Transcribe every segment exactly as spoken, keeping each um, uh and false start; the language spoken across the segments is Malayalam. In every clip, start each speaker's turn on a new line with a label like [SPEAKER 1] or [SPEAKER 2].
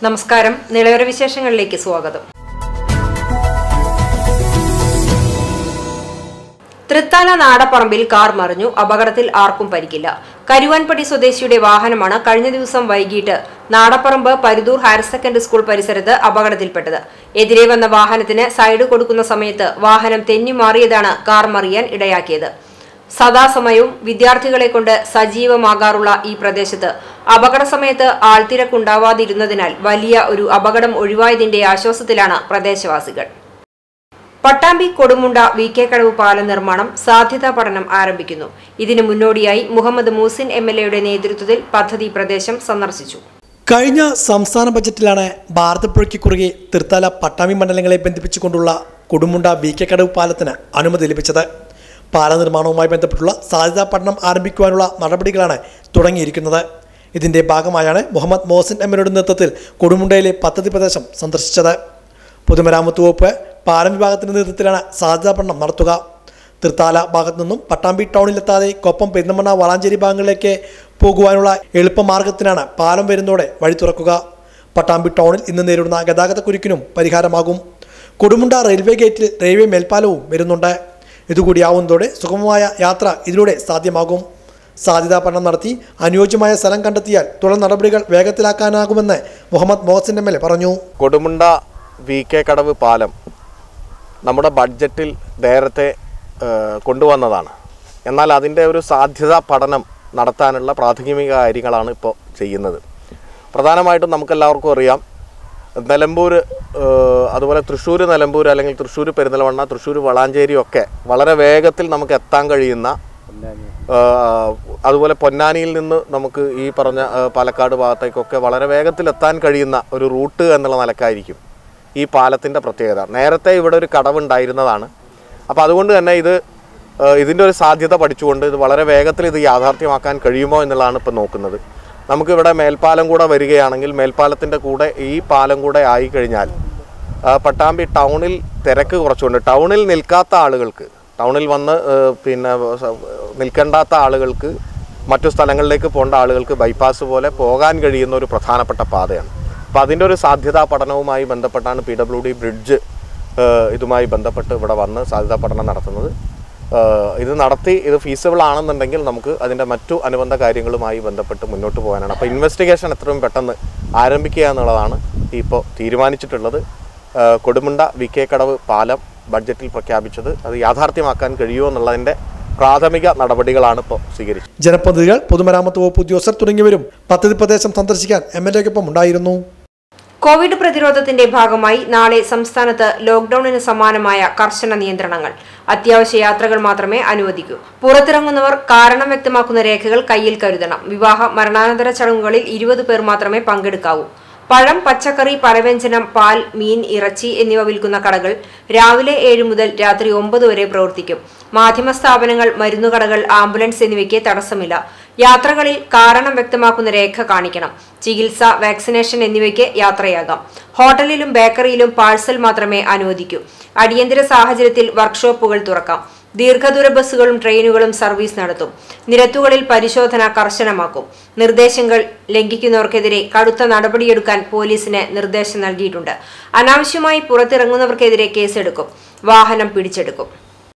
[SPEAKER 1] നമസ്കാരം. നിളയോര വിശേഷങ്ങളിലേക്ക് സ്വാഗതം. തൃത്താല നാടപ്പറമ്പിൽ കാർ മറിഞ്ഞു. അപകടത്തിൽ ആർക്കും പരിക്കില്ല. കരുവാൻപടി സ്വദേശിയുടെ വാഹനമാണ് കഴിഞ്ഞ ദിവസം വൈകിട്ട് Nadapparamba Paruthur higher secondary school പരിസരത്ത് അപകടത്തിൽപ്പെട്ടത്. എതിരെ വന്ന വാഹനത്തിന് സൈഡ് കൊടുക്കുന്ന സമയത്ത് വാഹനം തെന്നിമാറിയതാണ് കാർ മറിയാൻ ഇടയാക്കിയത്. സദാസമയവും വിദ്യാർത്ഥികളെ കൊണ്ട് സജീവമാകാറുള്ള ഈ പ്രദേശത്ത് അപകട സമയത്ത് ആൾത്തിരക്കുണ്ടാവാതിരുന്നതിനാൽ വലിയ ഒരു അപകടം ഒഴിവായതിന്റെ ആശ്വാസത്തിലാണ് പ്രദേശവാസികൾ. പട്ടാമ്പി കൊടുമുണ്ട വി കെ കടവ് പാലം നിർമ്മാണം സാധ്യതാ പഠനം ആരംഭിക്കുന്നു. ഇതിനു മുന്നോടിയായി മുഹമ്മദ് മൂസിൻ എം എൽ എയുടെ നേതൃത്വത്തിൽ പദ്ധതി പ്രദേശം സന്ദർശിച്ചു.
[SPEAKER 2] കഴിഞ്ഞ സംസ്ഥാന ബജറ്റിലാണ് ഭാരതപ്പുഴയ്ക്ക് കുറുകെ തൃത്താല പട്ടാമ്പി മണ്ഡലങ്ങളെ ബന്ധിപ്പിച്ചുകൊണ്ടുള്ള കൊടുമുണ്ട വി കെ കടവ് പാലത്തിന് അനുമതി ലഭിച്ചത്. പാല നിർമ്മാണവുമായി ബന്ധപ്പെട്ടുള്ള സാധ്യതാ പഠനം ആരംഭിക്കുവാനുള്ള നടപടികളാണ് തുടങ്ങിയിരിക്കുന്നത്. ഇതിന്റെ ഭാഗമായാണ് മുഹമ്മദ് മോസിൻ എം എയുടെ നേതൃത്വത്തിൽ കൊടുമുണ്ടയിലെ പദ്ധതി പ്രദേശം സന്ദർശിച്ചത്. പൊതുമരാമത്ത് വകുപ്പ് പാലം വിഭാഗത്തിന്റെ നേതൃത്വത്തിലാണ് സാധ്യതാ പഠനം നടത്തുക. തൃത്താല ഭാഗത്തു നിന്നും പട്ടാമ്പി ടൗണിലെത്താതെ കൊപ്പം പെരുന്തമണ്ണ വളാഞ്ചേരി ഭാഗങ്ങളിലേക്ക് പോകുവാനുള്ള എളുപ്പമാർഗത്തിനാണ് പാലം വരുന്നതോടെ വഴി തുറക്കുക. പട്ടാമ്പി ടൗണിൽ ഇന്ന് നേരിടുന്ന ഗതാഗത കുരുക്കിനും പരിഹാരമാകും. കൊടുമുണ്ട റെയിൽവേ ഗേറ്റിൽ റെയിൽവേ മേൽപ്പാലവും വരുന്നുണ്ട്. ഇതുകൂടിയാവുന്നതോടെ സുഗമമായ യാത്ര ഇതിലൂടെ സാധ്യമാകും. സാധ്യതാ പഠനം നടത്തി അനുയോജ്യമായ സ്ഥലം കണ്ടെത്തിയാൽ തുടർ നടപടികൾ വേഗത്തിലാക്കാനാകുമെന്ന് Muhammed Mohsin M L A പറഞ്ഞു.
[SPEAKER 3] കൊടുമുണ്ട വി കെ കടവ് പാലം നമ്മുടെ ബഡ്ജറ്റിൽ നേരത്തെ കൊണ്ടുവന്നതാണ്. എന്നാൽ അതിൻ്റെ ഒരു സാധ്യതാ പഠനം നടത്താനുള്ള പ്രാഥമിക കാര്യങ്ങളാണ് ഇപ്പോൾ ചെയ്യുന്നത്. പ്രധാനമായിട്ടും നമുക്കെല്ലാവർക്കും അറിയാം, നിലമ്പൂർ അതുപോലെ തൃശ്ശൂർ നിലമ്പൂർ അല്ലെങ്കിൽ തൃശ്ശൂർ പെരിന്തൽമണ്ണ തൃശ്ശൂർ വളാഞ്ചേരി ഒക്കെ വളരെ വേഗത്തിൽ നമുക്ക് എത്താൻ കഴിയുന്ന, അതുപോലെ പൊന്നാനിയിൽ നിന്ന് നമുക്ക് ഈ പറഞ്ഞ പാലക്കാട് ഭാഗത്തേക്കൊക്കെ വളരെ വേഗത്തിൽ എത്താൻ കഴിയുന്ന ഒരു റൂട്ട് എന്നുള്ള നിലക്കായിരിക്കും ഈ പാലത്തിൻ്റെ പ്രത്യേകത. നേരത്തെ ഇവിടെ ഒരു കടവുണ്ടായിരുന്നതാണ്. അപ്പോൾ അതുകൊണ്ട് തന്നെ ഇത് ഇതിൻ്റെ ഒരു സാധ്യത പഠിച്ചുകൊണ്ട് ഇത് വളരെ വേഗത്തിൽ ഇത് യാഥാർത്ഥ്യമാക്കാൻ കഴിയുമോ എന്നുള്ളതാണ് ഇപ്പോൾ നോക്കുന്നത്. നമുക്കിവിടെ മേൽപ്പാലം കൂടെ വരികയാണെങ്കിൽ മേൽപ്പാലത്തിൻ്റെ കൂടെ ഈ പാലം കൂടെ ആയിക്കഴിഞ്ഞാൽ പട്ടാമ്പി ടൗണിൽ തിരക്ക് കുറച്ചുകൊണ്ട് ടൗണിൽ നിൽക്കാത്ത ആളുകൾക്ക്, ടൗണിൽ വന്ന് പിന്നെ നിൽക്കേണ്ടാത്ത ആളുകൾക്ക് മറ്റു സ്ഥലങ്ങളിലേക്ക് പോകേണ്ട ആളുകൾക്ക് ബൈപ്പാസ് പോലെ പോകാൻ കഴിയുന്ന ഒരു പ്രധാനപ്പെട്ട പാതയാണ്. അപ്പോൾ അതിൻ്റെ ഒരു സാധ്യതാ പഠനവുമായി ബന്ധപ്പെട്ടാണ് പി ഡബ്ല്യു ഡി ബ്രിഡ്ജ് ഇതുമായി ബന്ധപ്പെട്ട് ഇവിടെ വന്ന് സാധ്യതാ പഠനം നടത്തുന്നത്. ഇത് നടത്തി ഇത് ഫീസിബിൾ ആണെന്നുണ്ടെങ്കിൽ നമുക്ക് അതിൻ്റെ മറ്റു അനുബന്ധ കാര്യങ്ങളുമായി ബന്ധപ്പെട്ട് മുന്നോട്ട് പോകാനാണ്. അപ്പോൾ ഇൻവെസ്റ്റിഗേഷൻ എത്രയും പെട്ടെന്ന് ആരംഭിക്കുക എന്നുള്ളതാണ് ഇപ്പോൾ തീരുമാനിച്ചിട്ടുള്ളത്. കൊടുമുണ്ട വി കെ കടവ് പാലം ബഡ്ജറ്റിൽ പ്രഖ്യാപിച്ചത് അത് യാഥാർത്ഥ്യമാക്കാൻ കഴിയുമോ എന്നുള്ളതിൻ്റെ പ്രാഥമിക നടപടികളാണ് ഇപ്പോൾ സ്വീകരിച്ചത്.
[SPEAKER 2] ജനപ്രതിനിധികൾ, പൊതുമരാമത്ത് വകുപ്പ് ഉദ്യോഗസ്ഥർ തുടങ്ങിയവരും പദ്ധതി പ്രദേശം സന്ദർശിക്കാൻ എം എൽ എക്കൊപ്പം ഉണ്ടായിരുന്നു.
[SPEAKER 1] കോവിഡ് പ്രതിരോധത്തിന്റെ ഭാഗമായി നാളെ സംസ്ഥാനത്ത് ലോക്ഡൌണിന് സമാനമായ കർശന നിയന്ത്രണങ്ങൾ. അത്യാവശ്യ യാത്രകൾ മാത്രമേ അനുവദിക്കൂ. പുറത്തിറങ്ങുന്നവർ കാരണം വ്യക്തമാക്കുന്ന രേഖകൾ കയ്യിൽ കരുതണം. വിവാഹ മരണാനന്തര ചടങ്ങുകളിൽ ഇരുപത് പേർ മാത്രമേ പങ്കെടുക്കാവൂ. പഴം, പച്ചക്കറി, പലവ്യഞ്ജനം, പാൽ, മീൻ, ഇറച്ചി എന്നിവ വിൽക്കുന്ന കടകൾ രാവിലെ ഏഴ് മുതൽ രാത്രി ഒമ്പത് വരെ പ്രവർത്തിക്കും. മാധ്യമ സ്ഥാപനങ്ങൾ, മരുന്നുകടകൾ, ആംബുലൻസ് എന്നിവയ്ക്ക് തടസ്സമില്ല. യാത്രകളിൽ കാരണം വ്യക്തമാക്കുന്ന രേഖ കാണിക്കണം. ചികിത്സ, വാക്സിനേഷൻ എന്നിവയ്ക്ക് യാത്രയാകാം. ഹോട്ടലിലും ബേക്കറിയിലും പാഴ്സൽ മാത്രമേ അനുവദിക്കൂ. അടിയന്തര സാഹചര്യത്തിൽ വർക്ക്ഷോപ്പുകൾ തുറക്കാം. ദീർഘദൂര ബസ്സുകളും ട്രെയിനുകളും സർവീസ് നടത്തും. നിരത്തുകളിൽ പരിശോധന കർശനമാക്കും. നിർദ്ദേശങ്ങൾ ലംഘിക്കുന്നവർക്കെതിരെ കടുത്ത നടപടിയെടുക്കാൻ പോലീസിന് നിർദ്ദേശം നൽകിയിട്ടുണ്ട്. അനാവശ്യമായി പുറത്തിറങ്ങുന്നവർക്കെതിരെ കേസെടുക്കും. വാഹനം പിടിച്ചെടുക്കും.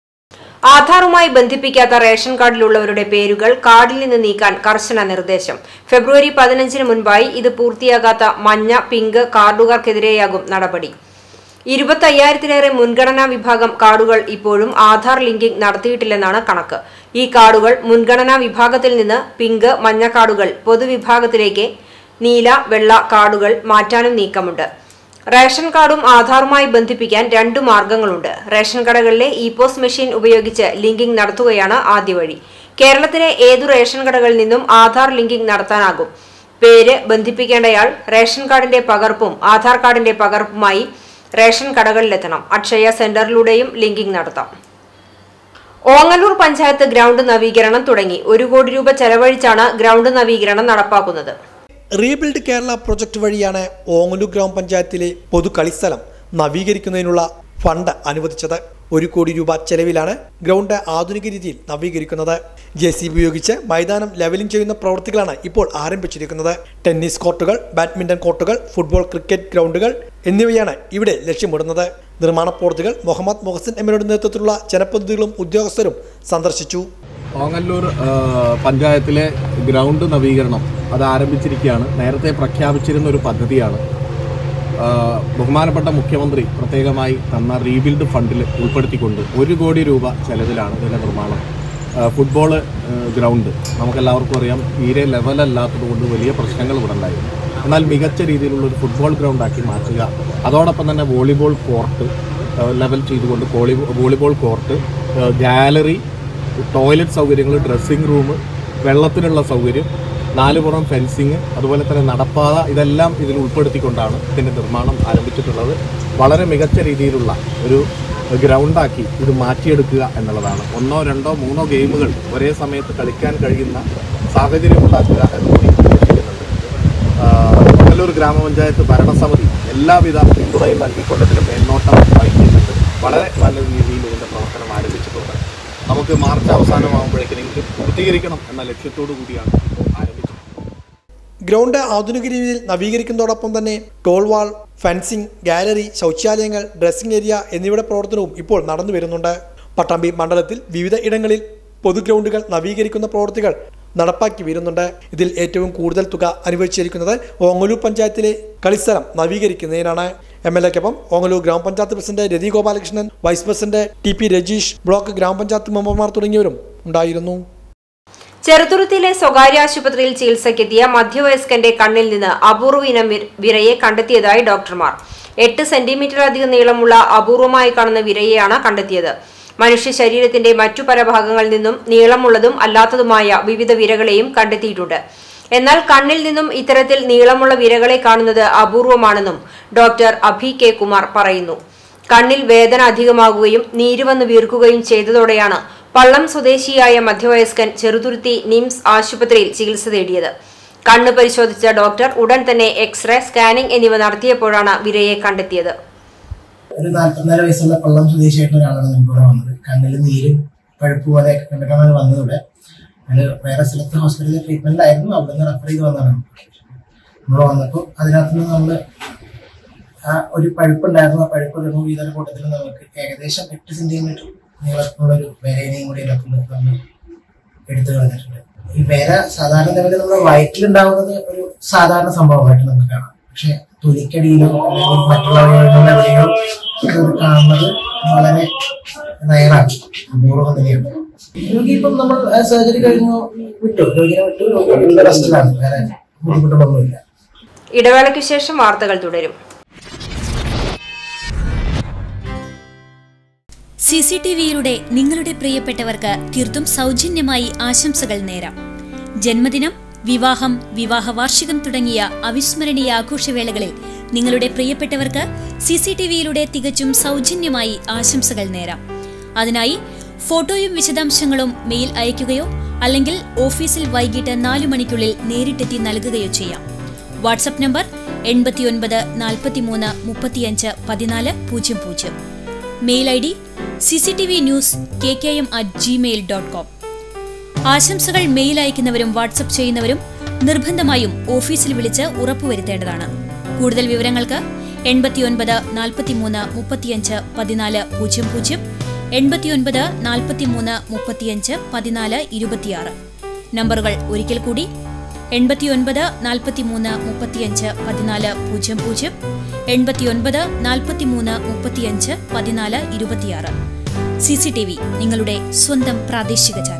[SPEAKER 1] ആധാറുമായി ബന്ധിപ്പിക്കാത്ത റേഷൻ കാർഡിലുള്ളവരുടെ പേരുകൾ കാർഡിൽ നിന്ന് നീക്കാൻ കർശന നിർദ്ദേശം. ഫെബ്രുവരി പതിനഞ്ചിന് മുൻപായി ഇത് പൂർത്തിയാകാത്ത മഞ്ഞ, പിങ്ക് കാർഡുകാർക്കെതിരെയാകും നടപടി. ഇരുപത്തി അയ്യായിരത്തിലേറെ മുൻഗണനാ വിഭാഗം കാർഡുകൾ ഇപ്പോഴും ആധാർ ലിങ്കിംഗ് നടത്തിയിട്ടില്ലെന്നാണ് കണക്ക്. ഈ കാർഡുകൾ മുൻഗണനാ വിഭാഗത്തിൽ നിന്ന് പിങ്ക്, മഞ്ഞ കാർഡുകൾ പൊതുവിഭാഗത്തിലേക്ക് നീല, വെള്ള കാർഡുകൾ മാറ്റാനും നീക്കമുണ്ട്. റേഷൻ കാർഡും ആധാറുമായി ബന്ധിപ്പിക്കാൻ രണ്ടു മാർഗങ്ങളുണ്ട്. റേഷൻ കടകളിലെ ഇ പോസ് മെഷീൻ ഉപയോഗിച്ച് ലിങ്കിംഗ് നടത്തുകയാണ് ആദ്യ വഴി. കേരളത്തിലെ ഏതു റേഷൻ കടകളിൽ നിന്നും ആധാർ ലിങ്കിംഗ് നടത്താനാകും. പേര് ബന്ധിപ്പിക്കേണ്ടയാൾ റേഷൻ കാർഡിന്റെ പകർപ്പും ആധാർ കാർഡിന്റെ പകർപ്പുമായി റേഷൻ കടകളിലെത്തണം. അക്ഷയ സെന്ററിലൂടെയും ലിങ്കിംഗ് നടത്താം. ഓങ്ങല്ലൂർ പഞ്ചായത്ത് ഗ്രൗണ്ട് നവീകരണം തുടങ്ങി. ഒരു കോടി രൂപ ചെലവഴിച്ചാണ് ഗ്രൗണ്ട് നവീകരണം നടപ്പാക്കുന്നത്.
[SPEAKER 2] റീബിൽഡ് കേരള പ്രൊജക്ട് വഴിയാണ് ഓങ്ങല്ലൂർ ഗ്രാമപഞ്ചായത്തിലെ പൊതു കളിസ്ഥലം നവീകരിക്കുന്നതിനുള്ള ഫണ്ട് അനുവദിച്ചത്. ഒരു കോടി രൂപ ചെലവിലാണ് ഗ്രൗണ്ട് ആധുനിക രീതിയിൽ നവീകരിക്കുന്നത്. ജെ സി ബി ഉപയോഗിച്ച് മൈതാനം ലെവലിംഗ് ചെയ്യുന്ന പ്രവൃത്തികളാണ് ഇപ്പോൾ ആരംഭിച്ചിരിക്കുന്നത്. ടെന്നീസ് കോർട്ടുകൾ, ബാഡ്മിന്റൺ കോർട്ടുകൾ, ഫുട്ബോൾ, ക്രിക്കറ്റ് ഗ്രൗണ്ടുകൾ എന്നിവയാണ് ഇവിടെ ലക്ഷ്യമിടുന്നത്. നിർമ്മാണ പ്രവൃത്തികൾ മുഹമ്മദ് മുഹസിൻ എമ്മിനുടെ നേതൃത്വത്തിലുള്ള ജനപ്രതിനിധികളും ഉദ്യോഗസ്ഥരും സന്ദർശിച്ചു.
[SPEAKER 4] ഓങ്ങല്ലൂർ പഞ്ചായത്തിലെ ഗ്രൗണ്ട് നവീകരണം അത് ആരംഭിച്ചിരിക്കുകയാണ്. നേരത്തെ പ്രഖ്യാപിച്ചിരുന്ന ഒരു പദ്ധതിയാണ്. ബഹുമാനപ്പെട്ട മുഖ്യമന്ത്രി പ്രത്യേകമായി തന്ന റീബിൽഡ് ഫണ്ടിൽ ഉൾപ്പെടുത്തിക്കൊണ്ട് ഒരു കോടി രൂപ ചെലവിലാണ് ഇതിൻ്റെ നിർമ്മാണം. ഫുട്ബോൾ ഗ്രൗണ്ട് നമുക്കെല്ലാവർക്കും അറിയാം, തീരെ ലെവലല്ലാത്തതുകൊണ്ട് വലിയ പ്രശ്നങ്ങൾ ഇവിടെ ഉണ്ടായിരുന്നു. എന്നാൽ മികച്ച രീതിയിലുള്ള ഒരു ഫുട്ബോൾ ഗ്രൗണ്ടാക്കി മാറ്റുക, അതോടൊപ്പം തന്നെ വോളിബോൾ കോർട്ട് ലെവൽ ചെയ്തുകൊണ്ട് വോളിബോൾ കോർട്ട്, ഗാലറി, ടോയ്ലറ്റ് സൗകര്യങ്ങൾ, ഡ്രസ്സിംഗ് റൂം, വെള്ളത്തിനുള്ള സൗകര്യം, നാലുപുറം ഫെൻസിങ്, അതുപോലെ തന്നെ നടപ്പാത, ഇതെല്ലാം ഇതിൽ ഉൾപ്പെടുത്തിക്കൊണ്ടാണ് ഇതിൻ്റെ നിർമ്മാണം ആരംഭിച്ചിട്ടുള്ളത്. വളരെ മികച്ച രീതിയിലുള്ള ഒരു ഗ്രൗണ്ടാക്കി ഇത് മാറ്റിയെടുക്കുക എന്നുള്ളതാണ്. ഒന്നോ രണ്ടോ മൂന്നോ ഗെയിമുകൾ ഒരേ സമയത്ത് കളിക്കാൻ കഴിയുന്ന സാഹചര്യം ഉണ്ടാക്കുക എന്നുകൂടി ഉദ്ദേശിക്കുന്നുണ്ട്. ഓങ്ങല്ലൂർ ഗ്രാമപഞ്ചായത്ത് ഭരണസമിതി എല്ലാവിധ പിന്തുണയും നൽകിക്കൊണ്ട് ഇതിന് മേൽനോട്ടം വഹിക്കുന്നുണ്ട്. വളരെ നല്ല രീതിയിൽ ഇതിൻ്റെ പ്രവർത്തനം ആരംഭിച്ചിട്ടുണ്ട്. നമുക്ക് മാർച്ച് അവസാനമാകുമ്പോഴേക്കും പൂർത്തീകരിക്കണം എന്ന ലക്ഷ്യത്തോടു കൂടിയാണ് ഇപ്പോൾ ആരംഭിച്ചത്.
[SPEAKER 2] ഗ്രൗണ്ട് ആധുനിക രീതിയിൽ നവീകരിക്കുന്നതോടൊപ്പം തന്നെ ടോൾ വാൾ, ഫെൻസിംഗ്, ഗാലറി, ശൗചാലയങ്ങൾ, ഡ്രസ്സിംഗ് ഏരിയ എന്നിവയുടെ പ്രവർത്തനവും ഇപ്പോൾ നടന്നു വരുന്നുണ്ട്. പട്ടാമ്പി മണ്ഡലത്തിൽ വിവിധ ഇടങ്ങളിൽ പൊതു ഗ്രൗണ്ടുകൾ നവീകരിക്കുന്ന പ്രവൃത്തികൾ നടപ്പാക്കി വരുന്നുണ്ട്. ഇതിൽ ഏറ്റവും കൂടുതൽ തുക അനുവദിച്ചിരിക്കുന്നത് ഓങ്ങല്ലൂർ പഞ്ചായത്തിലെ കളിസ്ഥലം നവീകരിക്കുന്നതിനാണ്. എം എൽ എക്കൊപ്പം ഓങ്ങല്ലൂർ ഗ്രാമപഞ്ചായത്ത് president Rathi Gopalakrishnan, vice president T P Rajeesh, block ഗ്രാമപഞ്ചായത്ത് മെമ്പർമാർ തുടങ്ങിയവരും ഉണ്ടായിരുന്നു.
[SPEAKER 1] ചെറുതുരുത്തിയിലെ സ്വകാര്യ ആശുപത്രിയിൽ ചികിത്സയ്ക്കെത്തിയ മധ്യവയസ്കന്റെ കണ്ണിൽ നിന്ന് അപൂർവ ഇനം വിരയെ കണ്ടെത്തിയതായി ഡോക്ടർമാർ. എട്ട് സെന്റിമീറ്ററിലധികം നീളമുള്ള അപൂർവമായി കാണുന്ന വിരയെയാണ് കണ്ടെത്തിയത്. മനുഷ്യ ശരീരത്തിന്റെ മറ്റു പല ഭാഗങ്ങളിൽ നിന്നും നീളമുള്ളതും അല്ലാത്തതുമായ വിവിധ വിരകളെയും കണ്ടെത്തിയിട്ടുണ്ട്. എന്നാൽ കണ്ണിൽ നിന്നും ഇത്തരത്തിൽ നീളമുള്ള വിരകളെ കാണുന്നത് അപൂർവമാണെന്നും ഡോക്ടർ അഭി കെ കുമാർ പറയുന്നു. കണ്ണിൽ വേദന അധികമാകുകയും നീരുവന്ന് വീർക്കുകയും ചെയ്തതോടെയാണ് പള്ളം സ്വദേശിയായ മധ്യവയസ്കൻ ചെറുതുരുത്തി നിംസ് ആശുപത്രിയിൽ ചികിത്സ തേടിയത്. കണ്ണ് പരിശോധിച്ച ഡോക്ടർ ഉടൻ തന്നെ എക്സ്റേ, സ്കാനിംഗ് എന്നിവ നടത്തിയപ്പോഴാണ് വിരയെ കണ്ടെത്തിയത്.
[SPEAKER 5] ഒരു നാൽപ്പത്തിനാല് വയസ്സുള്ള പള്ളം സ്വദേശിയായിട്ടുള്ള ഒരാളാണ് നമുക്കിവിടെ വന്നത്. കണ്ണിൽ നീരും പഴുപ്പ് പോലെ കണ്ടിട്ടാണ് വന്നത്. ഇവിടെ അത് വേറെ സ്ഥലത്ത് ഹോസ്പിറ്റലിൽ ട്രീറ്റ്മെന്റിലായിരുന്നു, അവിടെ നിന്ന് റെഫർ ചെയ്ത് വന്നതാണ്. നമ്മൾ വന്നപ്പോൾ അതിനകത്ത് നിന്ന് നമ്മൾ ആ ഒരു പഴുപ്പുണ്ടായിരുന്നു. ആ പഴുപ്പ് റിമൂവ് ചെയ്ത കൂട്ടത്തിൽ നമുക്ക് ഏകദേശം എട്ട് സെന്റിമീറ്റർ നീളത്തിലുള്ളൊരു വേരേനെയും കൂടി ഇതിനകത്ത് നമ്മൾ എടുത്തു കളഞ്ഞിട്ടുണ്ട്. ഈ വേര സാധാരണ നിലയിൽ നമ്മുടെ വയറ്റിലുണ്ടാവുന്നത് ഒരു സാധാരണ സംഭവമായിട്ട് നമുക്ക് കാണാം. പക്ഷെ തൊലിക്കടിയിലോ അല്ലെങ്കിൽ മറ്റുള്ള എവിടെയോ കാണുന്നത് വളരെ റയറാണ്, അപൂർവം തന്നെയാണ്. രോഗി ഇപ്പം നമ്മൾ സർജറി കഴിഞ്ഞു വിട്ടു, രോഗിനെ വിട്ടു, രോഗിയുടെ റെസ്റ്റിലാണ്, വേറെ ബുദ്ധിമുട്ടുകളൊന്നുമില്ല.
[SPEAKER 1] ഇടവേളയ്ക്ക് ശേഷം വാർത്തകൾ തുടരും.
[SPEAKER 6] സി സി ടി വിയിലൂടെ നിങ്ങളുടെ പ്രിയപ്പെട്ടവർക്ക് തീർത്തും സൗജന്യമായി ആശംസകൾ നേരാം. ജന്മദിനം, വിവാഹം, വിവാഹ വാർഷികം തുടങ്ങിയ അവിസ്മരണീയ ആഘോഷവേളകളിൽ നിങ്ങളുടെ പ്രിയപ്പെട്ടവർക്ക് സി സി ടി വിയിലൂടെ തികച്ചും സൗജന്യമായി ആശംസകൾ നേരാം. അതിനായി ഫോട്ടോയും വിശദാംശങ്ങളും മെയിൽ അയയ്ക്കുകയോ അല്ലെങ്കിൽ ഓഫീസിൽ വൈകിട്ട് നാലു മണിക്കുള്ളിൽ നേരിട്ടെത്തി നൽകുകയോ ചെയ്യാം. വാട്സ്ആപ്പ് നമ്പർ എൺപത്തിയൊൻപത് നാൽപ്പത്തിമൂന്ന് മുപ്പത്തിയഞ്ച് പതിനാല് പൂജ്യം പൂജ്യം. Mail I D C C T V news K K M at Gmail dot com. ആശംസകൾ മെയിൽ അയക്കുന്നവരും വാട്സ്ആപ്പ് ചെയ്യുന്നവരും നിർബന്ധമായും ഓഫീസിൽ വിളിച്ച് ഉറപ്പുവരുത്തേണ്ടതാണ്. കൂടുതൽ വിവരങ്ങൾക്ക് എൺപത്തിയൊൻപത് നാൽപ്പത്തിമൂന്ന് മുപ്പത്തിയഞ്ച് പതിനാല് പൂജ്യം പൂജ്യം, എൺപത്തിയൊൻപത് നാൽപ്പത്തിമൂന്ന് മുപ്പത്തിയഞ്ച് പതിനാല് ഇരുപത്തിയാറ്. നമ്പറുകൾ ഒരിക്കൽ കൂടി: എൺപത്തിയൊൻപത് നാൽപ്പത്തിമൂന്ന് മുപ്പത്തിയഞ്ച് പതിനാല് പൂജ്യം പൂജ്യം, എൺപത്തിയൊൻപത് നാൽപ്പത്തിമൂന്ന് മുപ്പത്തിയഞ്ച് പതിനാല് ഇരുപത്തിയാറ്. സി സി ടി വി, നിങ്ങളുടെ സ്വന്തം പ്രാദേശിക ചാനൽ.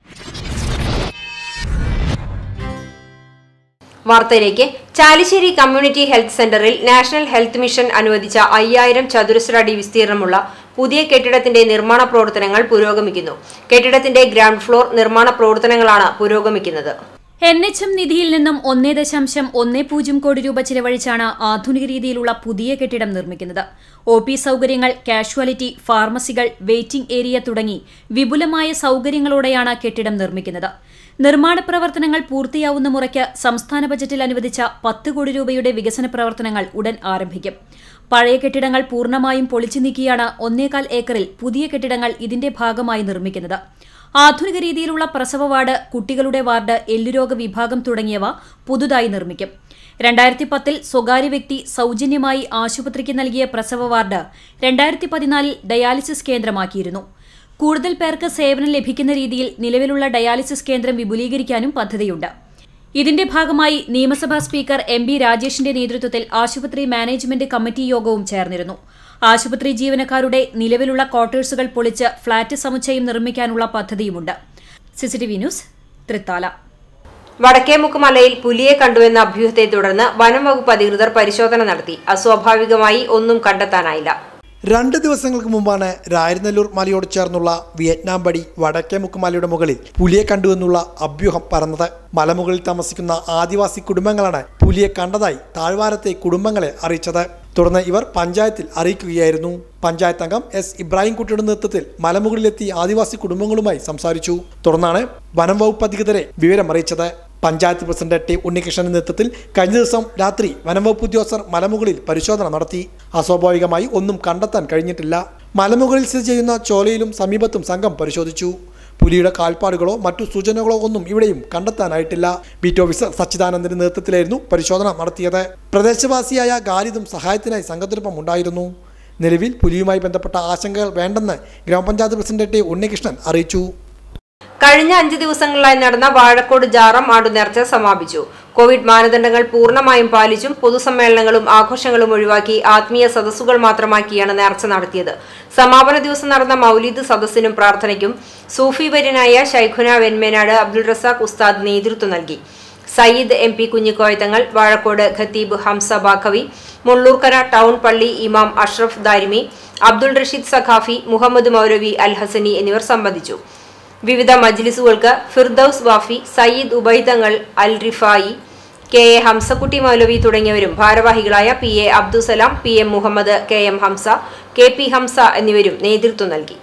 [SPEAKER 1] വാർത്തയിലേക്ക്. ചാലിശ്ശേരി കമ്മ്യൂണിറ്റി ഹെൽത്ത് സെന്ററിൽ നാഷണൽ ഹെൽത്ത് മിഷൻ അനുവദിച്ച അയ്യായിരം ചതുരശ്ര അടി വിസ്തീർണമുള്ള പുതിയ കെട്ടിടത്തിന്റെ നിർമ്മാണ പ്രവർത്തനങ്ങൾ പുരോഗമിക്കുന്നു. കെട്ടിടത്തിന്റെ ഗ്രൗണ്ട് ഫ്ലോർ നിർമ്മാണ പ്രവർത്തനങ്ങളാണ് പുരോഗമിക്കുന്നത്.
[SPEAKER 7] എൻ എച്ച് എം നിധിയിൽ നിന്നും ഒന്നേ ദശാംശം ഒന്നേ പൂജ്യം കോടി രൂപ ചിലവഴിച്ചാണ് ആധുനിക രീതിയിലുള്ള പുതിയ കെട്ടിടം നിർമ്മിക്കുന്നത്. ഒ പി സൗകര്യങ്ങൾ, കാഷ്വാലിറ്റി, ഫാർമസികൾ, വെയിറ്റിംഗ് ഏരിയ തുടങ്ങി വിപുലമായ സൗകര്യങ്ങളോടെയാണ് കെട്ടിടം നിർമ്മിക്കുന്നത്. നിർമ്മാണ പ്രവർത്തനങ്ങൾ പൂർത്തിയാവുന്ന മുറയ്ക്ക് സംസ്ഥാന ബജറ്റിൽ അനുവദിച്ച പത്ത് കോടി രൂപയുടെ വികസന പ്രവർത്തനങ്ങൾ ഉടൻ ആരംഭിക്കും. പഴയ കെട്ടിടങ്ങൾ പൂർണ്ണമായും പൊളിച്ചു നീക്കിയാണ് ഒന്നേകാൽ ഏക്കറിൽ പുതിയ കെട്ടിടങ്ങൾ ഇതിന്റെ ഭാഗമായി നിർമ്മിക്കുന്നത്. ആധുനിക രീതിയിലുള്ള പ്രസവ വാർഡ്, കുട്ടികളുടെ വാർഡ്, എല്ലുരോഗ വിഭാഗം തുടങ്ങിയവ പുതുതായി നിർമ്മിക്കും. രണ്ടായിരത്തി പത്തിൽ സ്വകാര്യ വ്യക്തി സൌജന്യമായി ആശുപത്രിക്ക് നൽകിയ പ്രസവ വാർഡ് രണ്ടായിരത്തി പതിനാലിൽ ഡയാലിസിസ് കേന്ദ്രമാക്കിയിരുന്നു. കൂടുതൽ പേർക്ക് സേവനം ലഭിക്കുന്ന രീതിയിൽ നിലവിലുള്ള ഡയാലിസിസ് കേന്ദ്രം വിപുലീകരിക്കാനും പദ്ധതിയുണ്ട്. ഇതിന്റെ ഭാഗമായി നിയമസഭാ സ്പീക്കർ എം ബി രാജേഷിന്റെ നേതൃത്വത്തിൽ ആശുപത്രി മാനേജ്മെന്റ് കമ്മിറ്റി യോഗവും ചേർന്നിരുന്നു. ആശുപത്രി ജീവനക്കാരുടെ നിലവിലുള്ള ക്വാർട്ടേഴ്സുകൾ പൊളിച്ച് ഫ്ളാറ്റ് സമുച്ചയം നിർമ്മിക്കാനുള്ള പദ്ധതിയുമുണ്ട്. CCTV news, Thrithala.
[SPEAKER 1] വടക്കേമുക്ക് മലയിൽ പുലിയെ കണ്ടുവെന്ന അഭ്യൂഹത്തെ തുടർന്ന് വനം വകുപ്പ് അധികൃതർ പരിശോധന നടത്തി. അസ്വാഭാവികമായി ഒന്നും കണ്ടെത്താനായില്ല.
[SPEAKER 2] രണ്ട് ദിവസങ്ങൾക്ക് മുമ്പാണ് രായരനെല്ലൂർ മലയോട് ചേർന്നുള്ള വിയറ്റ്നാം പടി വടക്കേമുക്ക് മലയുടെ മുകളിൽ പുലിയെ കണ്ടുവെന്നുള്ള അഭ്യൂഹം പരന്നത്. മലമുകളിൽ താമസിക്കുന്ന ആദിവാസി കുടുംബങ്ങളാണ് പുലിയെ കണ്ടതായി താഴ്വാരത്തെ കുടുംബങ്ങളെ അറിയിച്ചത്. തുടർന്ന് ഇവർ പഞ്ചായത്തിൽ അറിയിക്കുകയായിരുന്നു. പഞ്ചായത്ത് അംഗം എസ് ഇബ്രാഹിംകുട്ടിയുടെ നേതൃത്വത്തിൽ മലമുകളിലെത്തി ആദിവാസി കുടുംബങ്ങളുമായി സംസാരിച്ചു. തുടർന്നാണ് വനം വകുപ്പ് അധികൃതരെ വിവരം അറിയിച്ചത്. പഞ്ചായത്ത് പ്രസിഡന്റ് ടി ഉണ്ണികൃഷ്ണന്റെ നേതൃത്വത്തിൽ കഴിഞ്ഞ ദിവസം രാത്രി വനംവകുപ്പ് ഉദ്യോഗസ്ഥർ മലമുകളിൽ പരിശോധന നടത്തി. അസ്വാഭാവികമായി ഒന്നും കണ്ടെത്താൻ കഴിഞ്ഞിട്ടില്ല. മലമുകളിൽ സ്ഥിതി ചെയ്യുന്ന ചോലയിലും സമീപത്തും സംഘം പരിശോധിച്ചു. പുലിയുടെ കാൽപ്പാടുകളോ മറ്റു സൂചനകളോ ഒന്നും ഇവിടെയും കണ്ടെത്താനായിട്ടില്ല. ബീറ്റ് ഓഫീസർ സച്ചിദാനന്ദന്റെ നേതൃത്വത്തിലായിരുന്നു പരിശോധന നടത്തിയത്. പ്രദേശവാസിയായ ഖാലിദും സഹായത്തിനായി സംഘത്തിനൊപ്പം ഉണ്ടായിരുന്നു. നിലവിൽ പുലിയുമായി ബന്ധപ്പെട്ട ആശങ്കകൾ വേണ്ടെന്ന് ഗ്രാമപഞ്ചായത്ത് പ്രസിഡന്റ് ടി ഉണ്ണികൃഷ്ണൻ അറിയിച്ചു.
[SPEAKER 1] കഴിഞ്ഞ അഞ്ച് ദിവസങ്ങളിലായി നടന്ന വാഴക്കോട് ജാറം ആടുനേർച്ച സമാപിച്ചു. കോവിഡ് മാനദണ്ഡങ്ങൾ പൂർണ്ണമായും പാലിച്ചും പൊതുസമ്മേളനങ്ങളും ആഘോഷങ്ങളും ഒഴിവാക്കി ആത്മീയ സദസ്സുകൾ മാത്രമാക്കിയാണ് നേർച്ച നടത്തിയത്. സമാപന ദിവസം നടന്ന മൗലിദ് സദസ്സിനും പ്രാർത്ഥനയ്ക്കും സൂഫി വര്യനായ ശൈഖുന വെന്മേനാട് അബ്ദുൾ റസാഖ് ഉസ്താദ് നേതൃത്വം നൽകി. സയ്യിദ് എം പി കുഞ്ഞിക്കോയത്തങ്ങൾ, വാഴക്കോട് ഖത്തീബ് ഹംസ ബാഖവി, മുള്ളൂർക്കര ടൗൺ പള്ളി ഇമാം അഷ്റഫ് ദാരിമി, അബ്ദുൾ റഷീദ് സഖാഫി, മുഹമ്മദ് മൗലവി അൽ ഹസനി എന്നിവർ സംബന്ധിച്ചു. വിവിധ മജ്ലിസുകൾക്ക് ഫിർദൌസ് വാഫി, സയ്യിദ് ഉബൈദങ്ങൾ അൽ റിഫായി, കെ എ ഹംസക്കുട്ടി മൗലവി തുടങ്ങിയവരും ഭാരവാഹികളായ P A Abdussalam, P M Muhammed, K M Hamsa, K P Hamsa എന്നിവരും നേതൃത്വം നൽകി.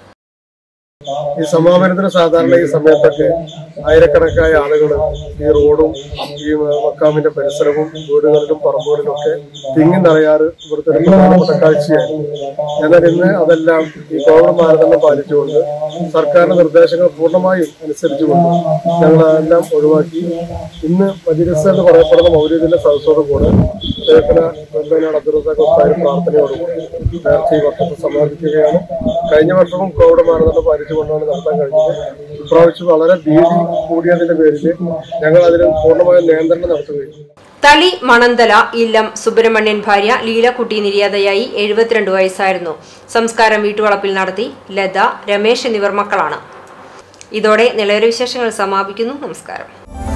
[SPEAKER 8] ഈ സമാപനത്തിന് സാധാരണ ഈ സമയത്തൊക്കെ ആയിരക്കണക്കായ ആളുകൾ ഈ റോഡും ഈ മക്കാമിന്റെ പരിസരവും വീടുകളിലും പറമ്പുകളിലും ഒക്കെ തിങ്ങി നിറയാറ് ഇവിടുത്തെ ഒരു പ്രധാനപ്പെട്ട കാഴ്ചയായിരുന്നു. എന്നാൽ ഇന്ന് അതെല്ലാം ഈ കോവിഡ് മാനദണ്ഡം പാലിച്ചുകൊണ്ട് സർക്കാരിന്റെ നിർദ്ദേശങ്ങൾ പൂർണ്ണമായും അനുസരിച്ചുകൊണ്ട് ഞങ്ങൾ അതെല്ലാം ഒഴിവാക്കി ഇന്ന് മജ്‌ലിസ് എന്ന് പറയപ്പെടുന്ന മൗലിദിന്റെ സദസ്സോട് കൂടെ അബ്ദുൾ റസാഖ് ഉസ്താദ് പ്രാർത്ഥനയോടുകൂടി നേർച്ച ഈ വർഷത്തെ സമാപിക്കുകയാണ്. കഴിഞ്ഞ വർഷവും കോവിഡ് മാനദണ്ഡം പാലിച്ചുകൊണ്ടാണ് നടത്താൻ കഴിഞ്ഞത്. ഇപ്രാവശ്യം വളരെ ഭീതി കൂടിയതിന്റെ പേരിൽ ഞങ്ങൾ അതിന് പൂർണ്ണമായ നിയന്ത്രണം നടത്തുകയും.
[SPEAKER 1] തളി മണന്തല ഇല്ലം സുബ്രഹ്മണ്യൻ ഭാര്യ ലീലക്കുട്ടി നിര്യാതയായി എഴുപത്തിരണ്ട് വയസ്സായിരുന്നു. സംസ്കാരം വീട്ടുവളപ്പിൽ നടത്തി. ലത, രമേശ് എന്നിവർ മക്കളാണ്. ഇതോടെ നിലവിലെ വിശേഷങ്ങൾ സമാപിക്കുന്നു. നമസ്കാരം.